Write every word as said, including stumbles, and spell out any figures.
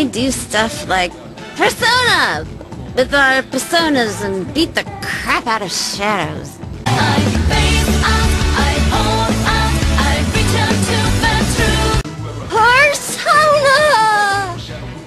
do stuff like Persona! With our personas and beat the crap out of shadows.